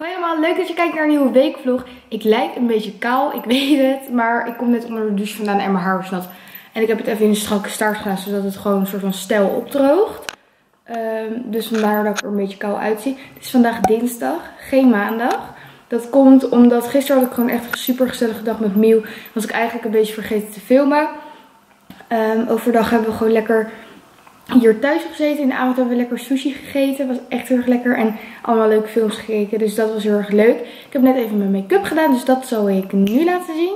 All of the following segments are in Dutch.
Hoi allemaal, leuk dat je kijkt naar een nieuwe weekvlog. Ik lijk een beetje kaal, ik weet het, maar ik kom net onder de douche vandaan en mijn haar was nat. En ik heb het even in een strakke staart gedaan, zodat het gewoon een soort van stijl opdroogt. Dus vandaar dat ik er een beetje kaal uitzie. Het is vandaag dinsdag, geen maandag. Dat komt omdat gisteren had ik gewoon echt een super gezellige dag met Miel. Was ik eigenlijk een beetje vergeten te filmen. Overdag hebben we gewoon lekker hier thuis gezeten. In de avond hebben we lekker sushi gegeten. Was echt heel erg lekker. En allemaal leuke films gekeken. Dus dat was heel erg leuk. Ik heb net even mijn make-up gedaan. Dus dat zal ik nu laten zien.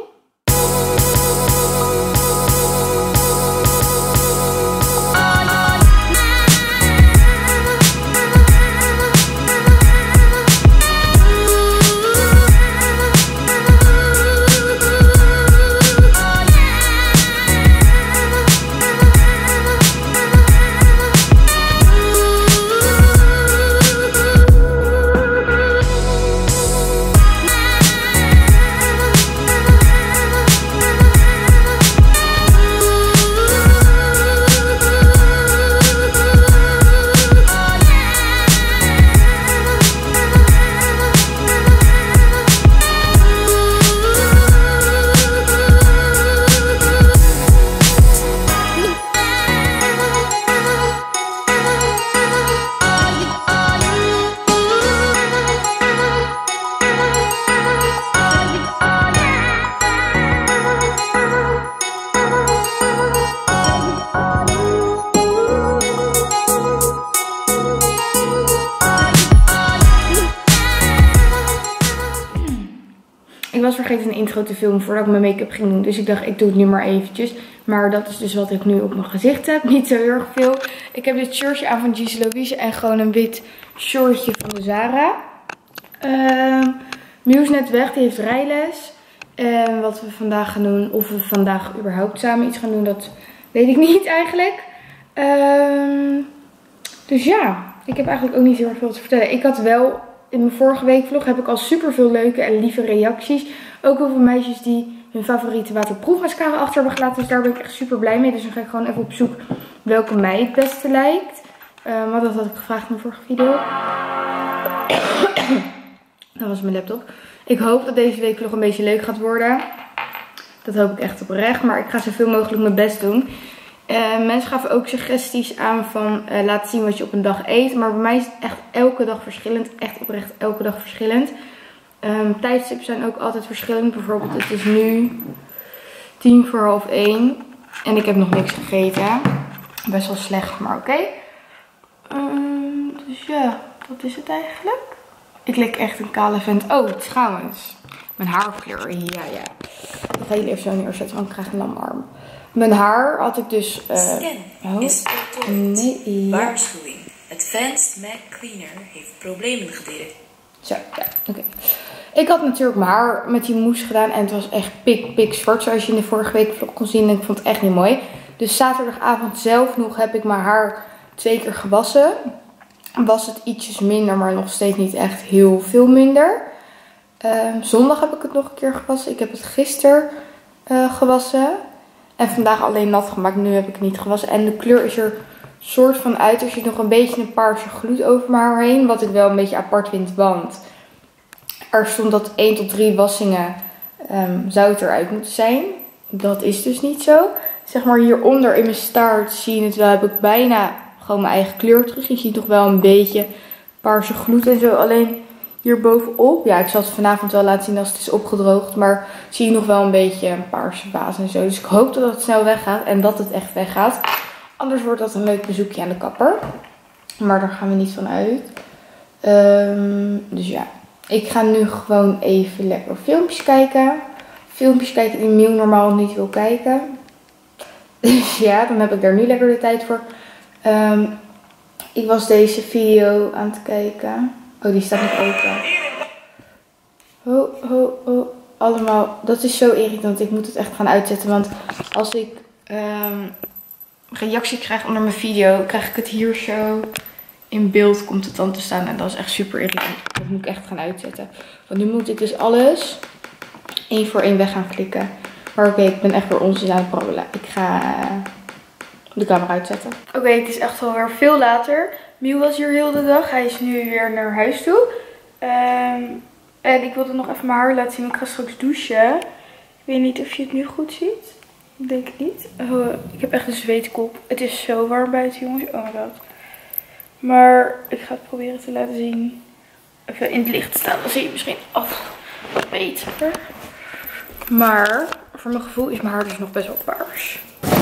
Ik was vergeten een intro te filmen voordat ik mijn make-up ging doen. Dus ik dacht, ik doe het nu maar eventjes. Maar dat is dus wat ik nu op mijn gezicht heb. Niet zo heel erg veel. Ik heb dit shirtje aan van Giselle Louise. En gewoon een wit shortje van de Zara. Miel is net weg. Die heeft rijles. En wat we vandaag gaan doen. Of we vandaag überhaupt samen iets gaan doen. Dat weet ik niet eigenlijk. Dus ja. Ik heb eigenlijk ook niet heel erg veel te vertellen. Ik had wel... In mijn vorige weekvlog heb ik al super veel leuke en lieve reacties. Ook over meisjes die hun favoriete waterproefmascara achter hebben gelaten. Dus daar ben ik echt super blij mee. Dus dan ga ik gewoon even op zoek welke mij het beste lijkt. Want dat had ik gevraagd in mijn vorige video. Dat was mijn laptop. Ik hoop dat deze weekvlog een beetje leuk gaat worden. Dat hoop ik echt oprecht. Maar ik ga zoveel mogelijk mijn best doen. Mensen gaven ook suggesties aan van laat zien wat je op een dag eet. Maar bij mij is het echt elke dag verschillend. Echt oprecht elke dag verschillend. Tijdstippen zijn ook altijd verschillend. Bijvoorbeeld het is nu 1:50. En ik heb nog niks gegeten. Best wel slecht, maar oké. Dus ja, dat is het eigenlijk. Ik lijk echt een kale vent. Oh, trouwens. Mijn haarkleur. Ja. Ik ga jullie even zo neerzetten, want ik krijg een lamarm. Mijn haar had ik dus... Scan is voltooid. Nee, ja. Waarschuwing. Advanced MAC Cleaner heeft problemen gedetecteerd. Zo, ja, oké. Ik had natuurlijk mijn haar met die mousse gedaan. En het was echt pik zwart. Zoals je in de vorige week vlog kon zien. En ik vond het echt niet mooi. Dus zaterdagavond zelf nog heb ik mijn haar 2 keer gewassen. Was het ietsjes minder, maar nog steeds niet echt heel veel minder. Zondag heb ik het nog een keer gewassen. Ik heb het gisteren gewassen. En vandaag alleen nat gemaakt. Nu heb ik het niet gewassen. En de kleur is er soort van uit. Er zit nog een beetje een paarse gloed over mijn haar heen. Wat ik wel een beetje apart vind. Want er stond dat 1 tot 3 wassingen zou het eruit moeten zijn. Dat is dus niet zo. Zeg maar hieronder in mijn staart zie je het wel. Heb ik bijna gewoon mijn eigen kleur terug. Je ziet nog wel een beetje paarse gloed en zo. Alleen hier bovenop. Ja, ik zal het vanavond wel laten zien als het is opgedroogd. Maar zie je nog wel een beetje een paarse baas en zo. Dus ik hoop dat het snel weggaat. En dat het echt weggaat. Anders wordt dat een leuk bezoekje aan de kapper. Maar daar gaan we niet van uit. Dus ja. Ik ga nu gewoon even lekker filmpjes kijken. Filmpjes kijken die Miel normaal niet wil kijken. Dus ja, dan heb ik daar nu lekker de tijd voor. Ik was deze video aan het kijken. Oh, die staat nog open. Ho. Allemaal. Dat is zo irritant. Ik moet het echt gaan uitzetten. Want als ik reactie krijg onder mijn video, krijg ik het hier zo in beeld. Komt het dan te staan. En dat is echt super irritant. Dat moet ik echt gaan uitzetten. Want nu moet ik dus alles 1 voor 1 weg gaan klikken. Maar oké, ik ben echt weer onzin aan het brabbelen. Ik ga de camera uitzetten. Oké, het is echt alweer veel later. Miel was hier heel de dag. Hij is nu weer naar huis toe. En ik wilde nog even mijn haar laten zien. Want ik ga straks douchen. Ik weet niet of je het nu goed ziet. Ik denk het niet. Oh, ik heb echt een zweetkop. Het is zo warm buiten, jongens. Oh my god. Maar ik ga het proberen te laten zien. Even in het licht staan. Dan zie je misschien wat beter. Maar voor mijn gevoel is mijn haar dus nog best wel paars.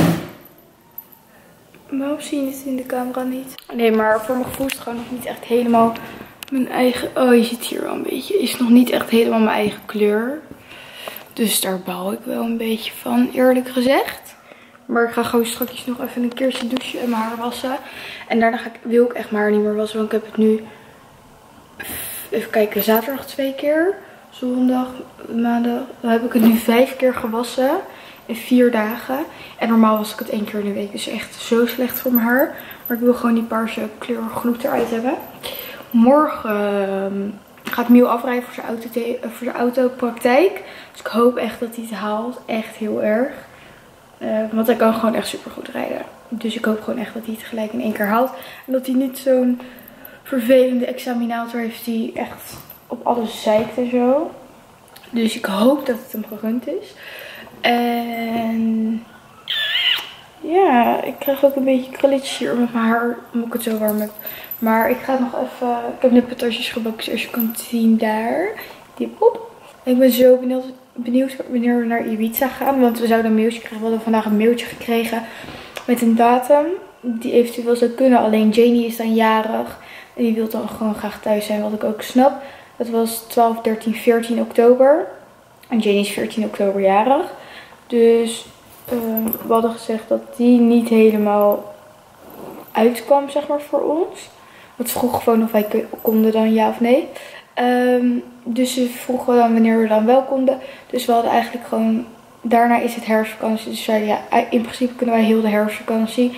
Waarom zie je het in de camera niet? Nee, maar voor mijn gevoel is het gewoon nog niet echt helemaal mijn eigen... Oh, je ziet hier wel een beetje. Is nog niet echt helemaal mijn eigen kleur. Dus daar baal ik wel een beetje van, eerlijk gezegd. Maar ik ga gewoon straks nog even een keertje douchen en mijn haar wassen. En daarna wil ik echt mijn haar niet meer wassen. Want ik heb het nu... Even kijken, zaterdag 2 keer. Zondag, maandag. Dan heb ik het nu 5 keer gewassen. In 4 dagen. En normaal was ik het 1 keer in de week. Dus echt zo slecht voor mijn haar. Maar ik wil gewoon die paarse kleur gloed eruit hebben. Morgen gaat Miel afrijden voor zijn autopraktijk. Dus ik hoop echt dat hij het haalt. Echt heel erg. Want hij kan gewoon echt super goed rijden. Dus ik hoop gewoon echt dat hij het gelijk in 1 keer haalt. En dat hij niet zo'n vervelende examinator heeft die echt op alles zeikt en zo. Dus ik hoop dat het hem gegund is. En ja, ik krijg ook een beetje krulletjes hier met mijn haar, omdat ik het zo warm heb. Maar ik ga nog even... Ik heb net patatjes gebakken, zoals je kan zien daar. Die pop. Ik ben zo benieuwd wanneer we naar Ibiza gaan. Want we zouden een mailtje krijgen. We hadden vandaag een mailtje gekregen met een datum die eventueel zou kunnen. Alleen Janie is dan jarig. En die wil dan gewoon graag thuis zijn, wat ik ook snap. Dat was 12, 13, 14 oktober. En Janie is 14 oktober jarig. Dus we hadden gezegd dat die niet helemaal uitkwam, zeg maar, voor ons. Want ze vroegen gewoon of wij konden dan ja of nee. Dus ze vroegen dan wanneer we dan wel konden. Dus we hadden eigenlijk gewoon... Daarna is het herfstvakantie. Dus zeiden ja, in principe kunnen wij heel de herfstvakantie.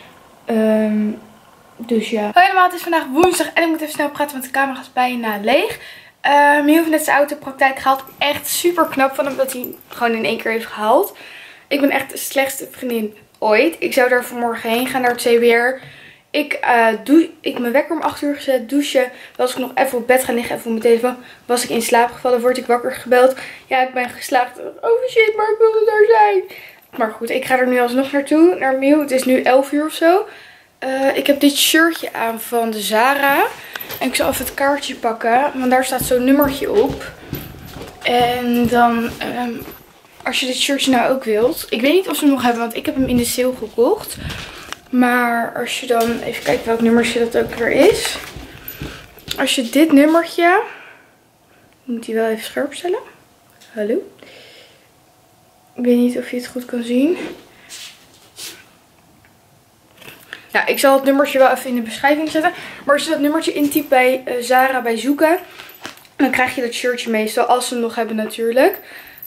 Dus ja. Hoi allemaal, het is vandaag woensdag en ik moet even snel praten, want de camera is bijna leeg. Miel heeft net zijn autopraktijk gehaald. Echt super knap van hem dat hij gewoon in 1 keer heeft gehaald. Ik ben echt de slechtste vriendin ooit. Ik zou daar vanmorgen heen gaan naar het CBR. Ik mijn wekker om 8 uur gezet, douchen. Was ik nog even op bed gaan liggen, even op mijn telefoon. Was ik in slaap gevallen, word ik wakker gebeld. Ja, ik ben geslaagd. Oh shit, maar ik wilde daar zijn. Maar goed, ik ga er nu alsnog naartoe, naar Miel. Het is nu 11 uur of zo. Ik heb dit shirtje aan van de Zara. En ik zal even het kaartje pakken. Want daar staat zo'n nummertje op. En dan, als je dit shirtje nou ook wilt. Ik weet niet of ze hem nog hebben, want ik heb hem in de sale gekocht. Maar als je dan, even kijken welk nummertje dat ook weer is. Als je dit nummertje, moet die wel even scherp stellen. Hallo. Ik weet niet of je het goed kan zien. Ja, ik zal het nummertje wel even in de beschrijving zetten. Maar als je dat nummertje intypt bij Zara bij zoeken, dan krijg je dat shirtje meestal. Als ze hem nog hebben natuurlijk.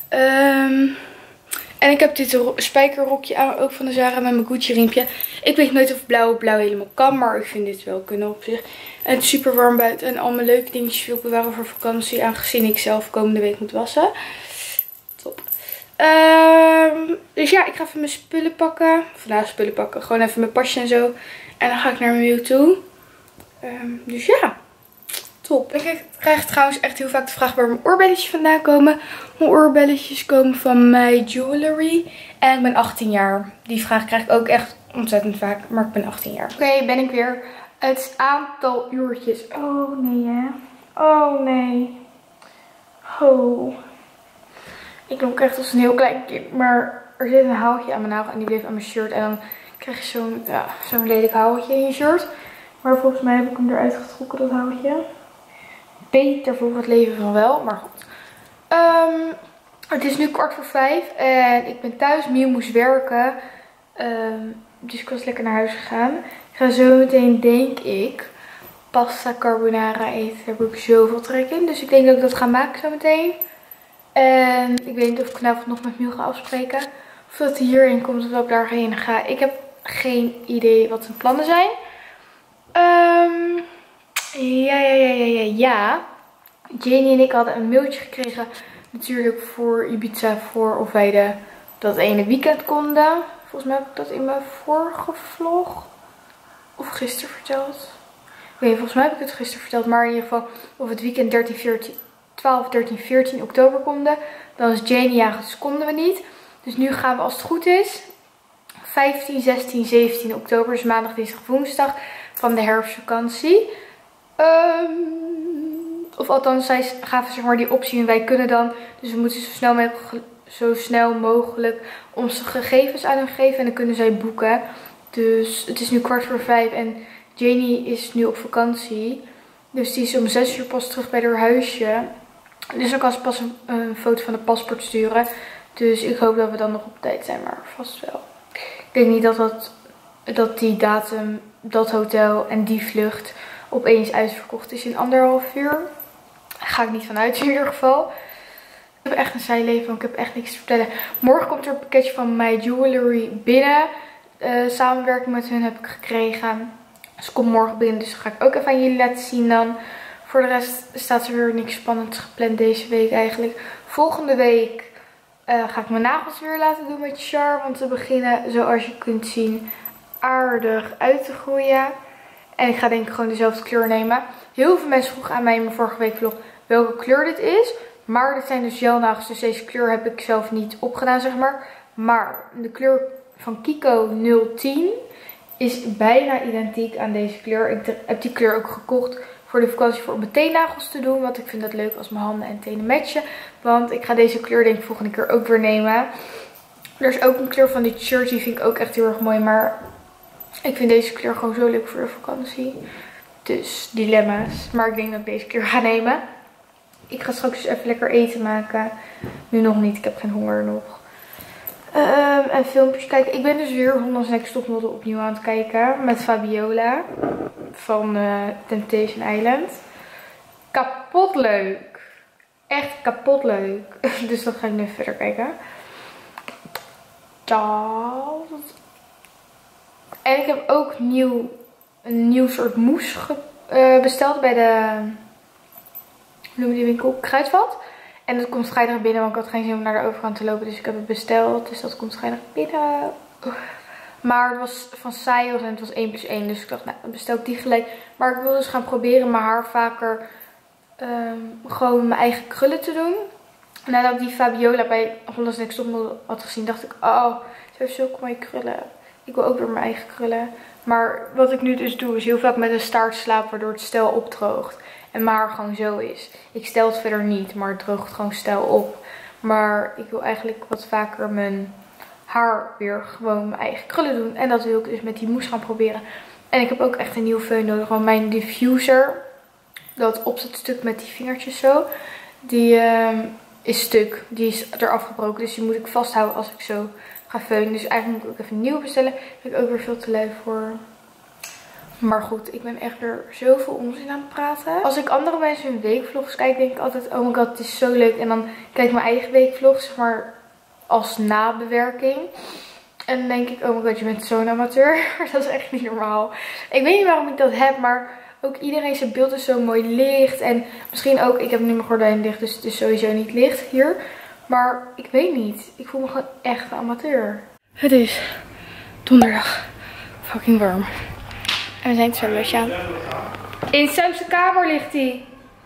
En ik heb dit spijkerrokje aan, ook van de Zara met mijn Gucci riempje. Ik weet nooit of blauw helemaal kan, maar ik vind dit wel kunnen op zich. En het is super warm buiten en al mijn leuke dingetjes wil ik bewaren voor vakantie. Aangezien ik zelf komende week moet wassen. Top. Dus ja, ik ga even mijn spullen pakken. Vandaag spullen pakken. Gewoon even mijn pasje en zo. En dan ga ik naar mijn Miel toe. Dus ja. Top. Ik krijg trouwens echt heel vaak de vraag waar mijn oorbelletjes vandaan komen. Mijn oorbelletjes komen van My Jewelry. En ik ben 18 jaar. Die vraag krijg ik ook echt ontzettend vaak. Maar ik ben 18 jaar. Oké, ben ik weer. Het aantal uurtjes. Oh nee hè. Oh nee. Oh. Ik klonk echt als een heel klein kind. Maar er zit een houwtje aan mijn nagel en die bleef aan mijn shirt. En dan krijg je zo'n lelijk houwtje in je shirt. Maar volgens mij heb ik hem eruit getrokken, dat houwtje. Beter voor het leven van wel, maar goed. Het is nu 4:45 en ik ben thuis. Miel moest werken. Dus ik was lekker naar huis gegaan. Ik ga zo meteen, denk ik, pasta carbonara eten. Daar heb ik zoveel trek in. Dus ik denk dat ik dat ga maken zo meteen. En ik weet niet of ik vanavond nog met Miel ga afspreken. Of dat hij hierin komt of dat ik daarheen ga. Ik heb geen idee wat zijn plannen zijn. Ja. Janie en ik hadden een mailtje gekregen. Natuurlijk voor Ibiza. Voor of wij dat ene weekend konden. Volgens mij heb ik dat in mijn vorige vlog. Of gisteren verteld. weet niet, volgens mij heb ik het gisteren verteld. Maar in ieder geval of het weekend 12, 13, 14 oktober konden. Dan is Janie jarig, dus konden we niet. Dus nu gaan we als het goed is 15, 16, 17 oktober. Dus maandag, dinsdag, woensdag van de herfstvakantie. Of althans, zij gaven zeg maar die optie en wij kunnen dan. Dus we moeten zo snel mogelijk onze gegevens aan hen geven. En dan kunnen zij boeken. Dus het is nu 4:15 en Janie is nu op vakantie. Dus die is om 6 uur pas terug bij haar huisje. Dus dan kan ze pas een foto van de paspoort sturen. Dus ik hoop dat we dan nog op tijd zijn, maar vast wel. Ik denk niet dat die datum, dat hotel en die vlucht opeens uitverkocht is in 1,5 uur. Daar ga ik niet vanuit in ieder geval. Ik heb echt een saai leven, want ik heb echt niks te vertellen. Morgen komt er een pakketje van My Jewelry binnen. Samenwerking met hun heb ik gekregen. Dus het komt morgen binnen, dus dat ga ik ook even aan jullie laten zien dan. Voor de rest staat er weer niks spannends gepland deze week eigenlijk. Volgende week ga ik mijn nagels weer laten doen met Char. Want ze beginnen, zoals je kunt zien, aardig uit te groeien. En ik ga denk ik gewoon dezelfde kleur nemen. Heel veel mensen vroegen aan mij in mijn vorige week vlog welke kleur dit is. Maar dit zijn dus gelnagels, dus deze kleur heb ik zelf niet opgedaan zeg maar. Maar de kleur van Kiko 010 is bijna identiek aan deze kleur. Ik heb die kleur ook gekocht voor de vakantie voor op mijn teennagels te doen. Want ik vind dat leuk als mijn handen en tenen matchen. Want ik ga deze kleur denk ik volgende keer ook weer nemen. Er is ook een kleur van dit shirt. Die vind ik ook echt heel erg mooi. Maar ik vind deze kleur gewoon zo leuk voor de vakantie. Dus dilemma's. Maar ik denk dat ik deze kleur ga nemen. Ik ga straks dus even lekker eten maken. Nu nog niet. Ik heb geen honger nog. En filmpjes kijken. Ik ben dus weer Holland's Next Topmodel opnieuw aan het kijken. Met Fabiola. Van Temptation Island. Kapot leuk. Echt kapot leuk. Dus dat ga ik nu verder kijken. En ik heb ook een nieuw soort mousse besteld bij de die winkel Kruidvat. En dat komt vrijdag binnen, want ik had geen zin om naar de overkant te lopen. Dus ik heb het besteld. Dus dat komt vrijdag binnen. Maar het was van Sayos en het was 1+1. Dus ik dacht, nou, dan bestel ik die gelijk. Maar ik wil dus gaan proberen mijn haar vaker gewoon mijn eigen krullen te doen. Nadat ik die Fabiola bij Holland's Next Topmodel had gezien, dacht ik, oh, ze heeft zulke mooie krullen. Ik wil ook weer mijn eigen krullen. Maar wat ik nu dus doe, is heel vaak met een staart slapen, waardoor het stijl opdroogt. En mijn haar gewoon zo is. Ik stel het verder niet, maar het droogt gewoon stijl op. Maar ik wil eigenlijk wat vaker mijn haar weer gewoon mijn eigen krullen doen. En dat wil ik dus met die mousse gaan proberen. En ik heb ook echt een nieuwe veun nodig. Want mijn diffuser, dat opzetstuk met die vingertjes zo, die is stuk. Die is eraf gebroken. Dus die moet ik vasthouden als ik zo ga veunen. Dus eigenlijk moet ik ook even een nieuwe bestellen. Daar heb ik ook weer veel te lui voor. Maar goed, ik ben echt weer zoveel onzin aan het praten. Als ik andere mensen hun weekvlogs kijk, denk ik altijd, oh my god, het is zo leuk. En dan kijk ik mijn eigen weekvlogs, zeg maar, als nabewerking. En dan denk ik, oh my god, je bent zo'n amateur. Dat is echt niet normaal. Ik weet niet waarom ik dat heb, maar ook iedereen zijn beeld is zo mooi licht. En misschien ook, ik heb nu mijn gordijn dicht, dus het is sowieso niet licht hier. Maar ik weet niet. Ik voel me gewoon echt een amateur. Het is donderdag. Fucking warm. En we zijn het zwembadje aan. In Sam's kamer ligt hij.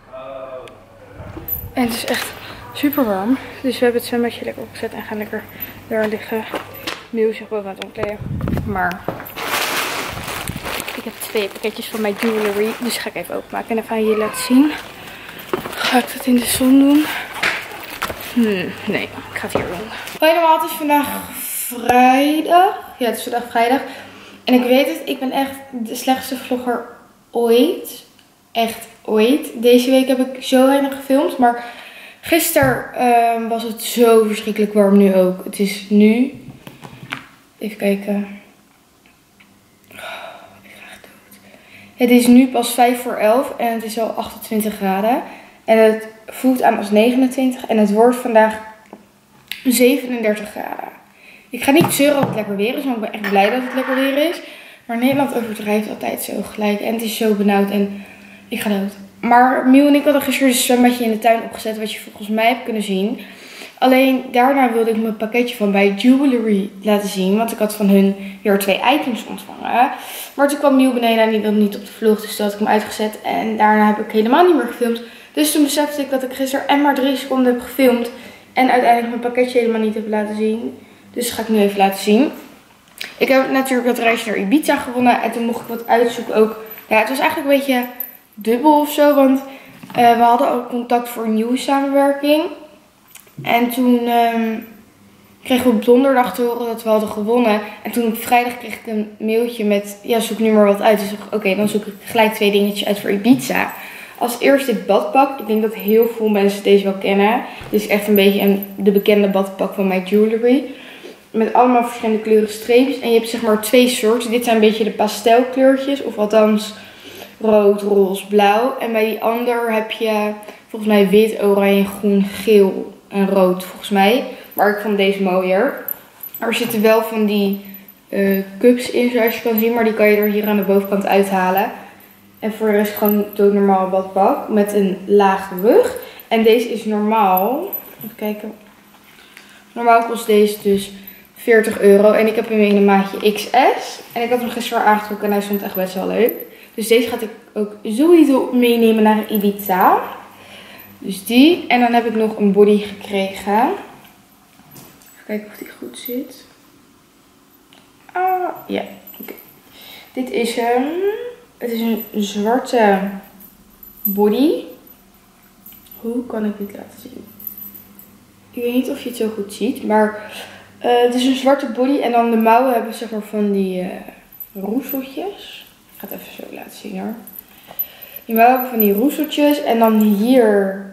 En het is echt super warm. Dus we hebben het zwembadje lekker opgezet en gaan lekker daar liggen. Nu zich boven aan het omkleden. Maar ik heb 2 pakketjes van My Jewelry. Dus ga ik even openmaken en even aan jullie laten zien. Ga ik dat in de zon doen? Nee, ik ga het hier doen. Normaal, het is vandaag vrijdag. Ja, het is vandaag vrijdag. En ik weet het, ik ben echt de slechtste vlogger ooit. Echt ooit. Deze week heb ik zo weinig gefilmd. Maar gisteren was het zo verschrikkelijk warm, nu ook. Het is nu, even kijken. Oh, ik ga echt dood. Het is nu pas 11:05 en het is al 28 graden. En het voelt aan als 29 en het wordt vandaag 37 graden. Ik ga niet zeuren dat het lekker weer is, want ik ben echt blij dat het lekker weer is. Maar Nederland overdrijft altijd zo gelijk en het is zo benauwd en ik ga dood. Maar Miel en ik hadden gisteren een zwembadje in de tuin opgezet, wat je volgens mij hebt kunnen zien. Alleen daarna wilde ik mijn pakketje van bij Jewelry laten zien. Want ik had van hun weer 2 items ontvangen. Maar toen kwam Nieuw beneden en die wilde niet op de vlog. Dus toen had ik hem uitgezet. En daarna heb ik helemaal niet meer gefilmd. Dus toen besefte ik dat ik gisteren en maar 3 seconden heb gefilmd. En uiteindelijk mijn pakketje helemaal niet heb laten zien. Dus dat ga ik nu even laten zien. Ik heb natuurlijk dat reisje naar Ibiza gewonnen. En toen mocht ik wat uitzoeken ook. Ja, het was eigenlijk een beetje dubbel of zo. Want we hadden ook contact voor een nieuwe samenwerking. En toen kregen we op donderdag te horen dat we hadden gewonnen. En toen op vrijdag kreeg ik een mailtje met, ja, zoek nu maar wat uit. Dus oké, dan zoek ik gelijk 2 dingetjes uit voor Ibiza. Als eerst dit badpak. Ik denk dat heel veel mensen deze wel kennen. Dit is echt een beetje de bekende badpak van My Jewelry. Met allemaal verschillende kleuren streepjes. En je hebt zeg maar 2 soorten. Dit zijn een beetje de pastelkleurtjes. Of althans rood, roze, blauw. En bij die ander heb je volgens mij wit, oranje, groen, geel en rood volgens mij. Maar ik vond deze mooier. Er zitten wel van die cups in zoals je kan zien. Maar die kan je er hier aan de bovenkant uithalen. En voor de rest gewoon doodnormaal badpak. Met een lage rug. En deze is normaal. Even kijken. Normaal kost deze dus €40. En ik heb hem in een maatje XS. En ik had hem gisteren aangetrokken en hij stond echt best wel leuk. Dus deze ga ik ook sowieso meenemen naar Ibiza. Dus die. En dan heb ik nog een body gekregen. Even kijken of die goed zit. Ah, ja. Okay. Dit is hem. Het is een zwarte body. Hoe kan ik dit laten zien? Ik weet niet of je het zo goed ziet. Maar het is een zwarte body. En dan de mouwen hebben zeg maar van die roeseltjes. Ik ga het even zo laten zien hoor. Die mouwen hebben van die roeseltjes. En dan hier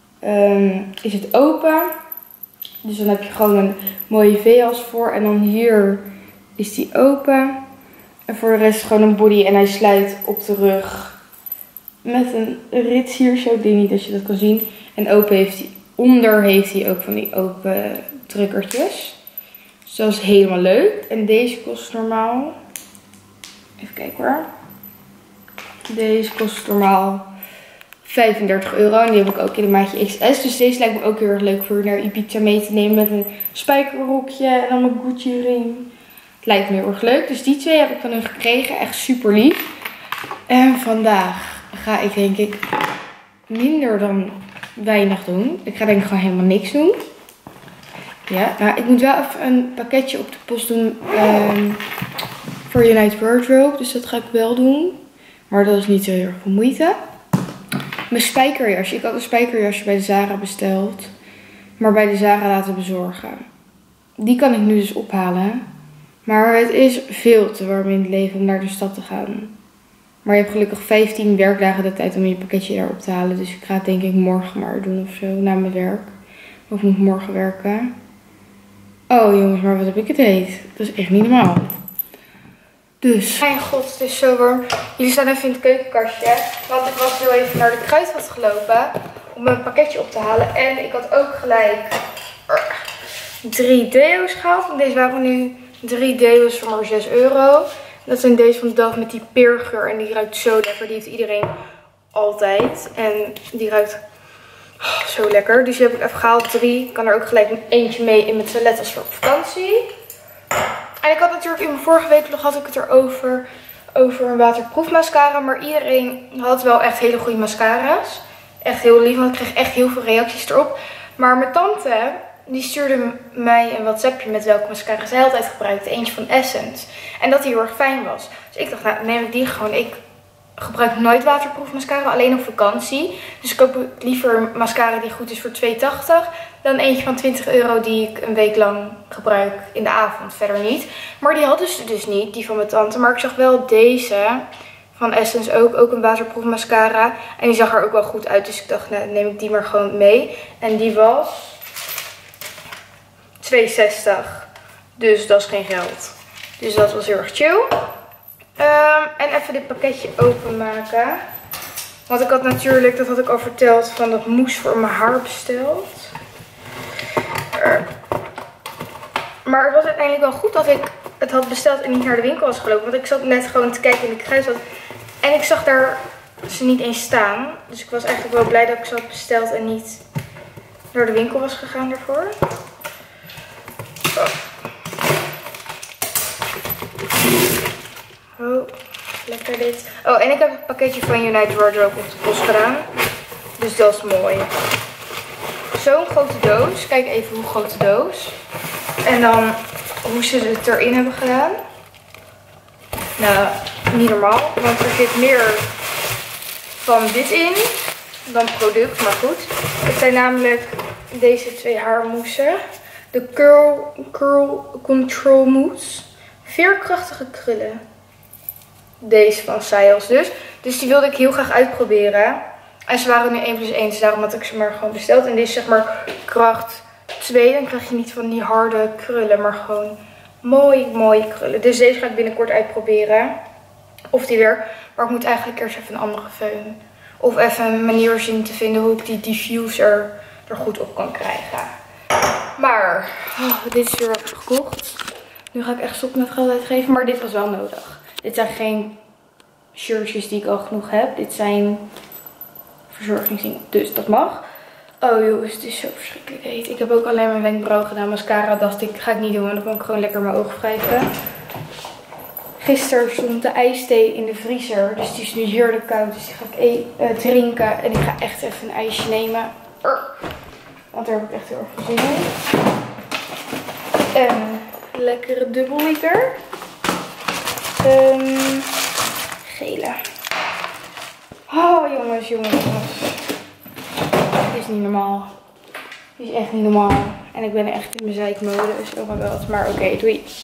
is het open. Dus dan heb je gewoon een mooie V-hals voor. En dan hier is die open. En voor de rest gewoon een body. En hij sluit op de rug. Met een rits hier zo. Ik denk niet dat je dat kan zien. En open heeft hij. Onder heeft hij ook van die open drukkertjes. Dus dat is helemaal leuk. En deze kost normaal. Even kijken hoor. Deze kost normaal €35. En die heb ik ook in de maatje XS. Dus deze lijkt me ook heel erg leuk voor naar Ibiza mee te nemen. Met een spijkerrokje en dan mijn Gucci ring. Het lijkt me heel erg leuk. Dus die 2 heb ik van hun gekregen. Echt super lief. En vandaag ga ik denk ik minder dan weinig doen. Ik ga denk ik gewoon helemaal niks doen. Ja, nou ik moet wel even een pakketje op de post doen voor United Wardrobe. Dus dat ga ik wel doen. Maar dat is niet zo heel erg veel moeite. Mijn spijkerjasje. Ik had een spijkerjasje bij de Zara besteld. Maar bij de Zara laten bezorgen. Die kan ik nu dus ophalen. Maar het is veel te warm in het leven om naar de stad te gaan. Maar je hebt gelukkig 15 werkdagen de tijd om je pakketje daar op te halen. Dus ik ga het denk ik morgen maar doen of zo. Na mijn werk. Of ik moet morgen werken. Oh jongens, maar wat heb ik het heet. Dat is echt niet normaal. Dus. Mijn god, het is zo warm. Jullie staan even in het keukenkastje. Want ik was heel even naar de Kruidvat gelopen. Om mijn pakketje op te halen. En ik had ook gelijk 3 deo's gehaald. Want deze waren nu 3 deo's voor maar €6. Dat zijn deze van Dove met die peergeur. En die ruikt zo lekker. Die heeft iedereen altijd. En die ruikt zo lekker. Dus die heb ik even gehaald. 3. Ik kan er ook gelijk eentje mee in mijn toilet als voor op vakantie. En ik had natuurlijk in mijn vorige weekvlog had ik het erover. Over een waterproof mascara. Maar iedereen had wel echt hele goede mascara's. Echt heel lief. Want ik kreeg echt heel veel reacties erop. Maar mijn tante, die stuurde mij een WhatsAppje met welke mascara zij altijd gebruikte. Eentje van Essence. En dat die heel erg fijn was. Dus ik dacht, nou neem ik die gewoon. Ik gebruik nooit waterproof mascara, alleen op vakantie. Dus ik koop liever een mascara die goed is voor €2,80. Dan eentje van €20 die ik een week lang gebruik in de avond. Verder niet. Maar die hadden ze dus niet, die van mijn tante. Maar ik zag wel deze van Essence ook een waterproof mascara. En die zag er ook wel goed uit. Dus ik dacht, nou neem ik die maar gewoon mee. En die was €2,60. Dus dat is geen geld. Dus dat was heel erg chill. En even dit pakketje openmaken. Want ik had natuurlijk, dat had ik al verteld, van dat mousse voor mijn haar besteld. Maar het was uiteindelijk wel goed dat ik het had besteld en niet naar de winkel was gelopen. Want ik zat net gewoon te kijken in de Kruidvat. En ik zag daar ze niet eens staan. Dus ik was eigenlijk wel blij dat ik ze had besteld en niet naar de winkel was gegaan daarvoor. Oh, lekker dit. Oh, en ik heb een pakketje van United Wardrobe op de post gedaan. Dus dat is mooi. Zo'n grote doos. Kijk even hoe groot de doos. En dan hoe ze het erin hebben gedaan. Nou, niet normaal. Want er zit meer van dit in dan product. Maar goed. Het zijn namelijk deze 2 haarmoesen. De Curl Control Mousse. Veerkrachtige krullen. Deze van Scios dus. Dus die wilde ik heel graag uitproberen. En ze waren nu 1+1. Dus daarom had ik ze maar gewoon besteld. En dit is zeg maar kracht 2. Dan krijg je niet van die harde krullen. Maar gewoon mooie krullen. Dus deze ga ik binnenkort uitproberen. Of die werkt. Maar ik moet eigenlijk eerst even een andere föhn. Of even een manier zien te vinden hoe ik die diffuser er goed op kan krijgen. Maar dit is weer wat gekocht. Nu ga ik echt stoppen met geld uitgeven. Maar dit was wel nodig. Dit zijn geen shirtjes die ik al genoeg heb. Dit zijn verzorgingsdingen. Dus dat mag. Oh jongens, het is zo verschrikkelijk heet. Ik heb ook alleen mijn wenkbrauw gedaan. Mascara dacht ik, ga ik niet doen. Want dan kan ik gewoon lekker mijn ogen wrijven. Gisteren stond de ijsthee in de vriezer. Dus die is nu heerlijk koud. Dus die ga ik drinken. En ik ga echt even een ijsje nemen. Want daar heb ik echt heel erg veel zin in. En lekkere dubbellieter. Gele. Oh jongens. Dit is niet normaal. Dit is echt niet normaal. En ik ben echt in mijn zeikmodus. Oh my god. Maar oké, doei.